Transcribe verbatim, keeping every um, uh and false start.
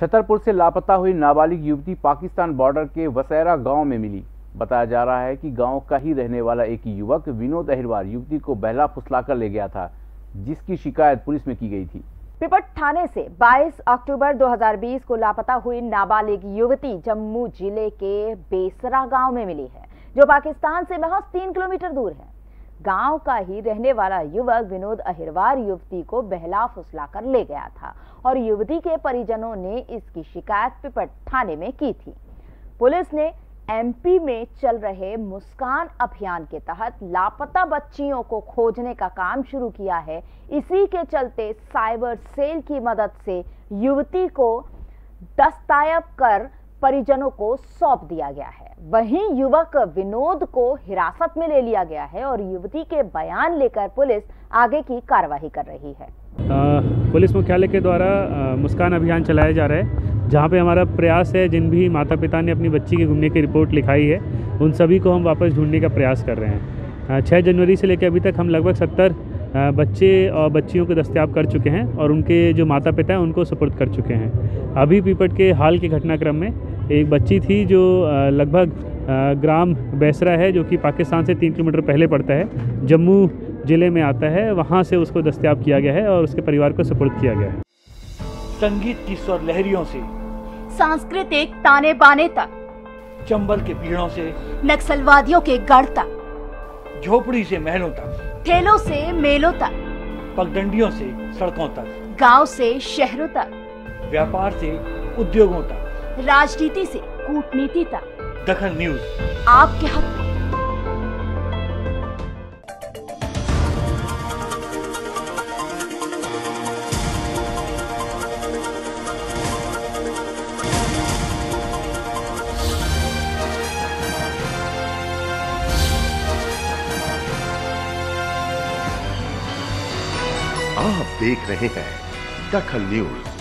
छतरपुर से लापता हुई नाबालिग युवती पाकिस्तान बॉर्डर के वसैरा गांव में मिली। बताया जा रहा है कि गांव का ही रहने वाला एक युवक विनोद अहिरवार युवती को बहला फुसलाकर ले गया था, जिसकी शिकायत पुलिस में की गई थी। पिपट थाने से बाईस अक्टूबर दो हज़ार बीस को लापता हुई नाबालिग युवती जम्मू जिले के बेसरा गांव में मिली है, जो पाकिस्तान से महज तीन किलोमीटर दूर है। गांव का ही रहने वाला युवक विनोद अहिरवार युवती को बहला फुसलाकर ले गया था और युवती के परिजनों ने इसकी शिकायत पिपट थाने में की थी। पुलिस ने एमपी में चल रहे मुस्कान अभियान के तहत लापता बच्चियों को खोजने का काम शुरू किया है। इसी के चलते साइबर सेल की मदद से युवती को दस्तयाब कर परिजनों को सौंप दिया गया है। वहीं युवक विनोद को हिरासत में ले लिया गया है और युवती के बयान लेकर पुलिस आगे की कार्रवाई कर रही है। आ, पुलिस मुख्यालय के द्वारा आ, मुस्कान अभियान चलाया जा रहा है, जहां पे हमारा प्रयास है जिन भी माता पिता ने अपनी बच्ची के गुमने की रिपोर्ट लिखाई है उन सभी को हम वापस ढूंढने का प्रयास कर रहे हैं। छः जनवरी से लेकर अभी तक हम लगभग सत्तर बच्चे और बच्चियों को दस्तयाब कर चुके हैं और उनके जो माता पिता हैं उनको सुपुर्द कर चुके हैं। अभी पीपट के हाल के घटनाक्रम में एक बच्ची थी जो लगभग ग्राम बेसरा है, जो कि पाकिस्तान से तीन किलोमीटर पहले पड़ता है, जम्मू ज़िले में आता है। वहाँ से उसको दस्तयाब किया गया है और उसके परिवार को सुपुर्द किया गया है। संगीत की स्वर लहरियों से सांस्कृतिक ताने बाने तक, चंबल के पीड़ों से नक्सलवादियों के गढ़ तक, झोपड़ी से महलों तक, ठेलों से मेलों तक, पगडंडियों से सड़कों तक, गांव से शहरों तक, व्यापार से उद्योगों तक, राजनीति से कूटनीति तक, दखल न्यूज आपके हक में। आप देख रहे हैं दखल न्यूज।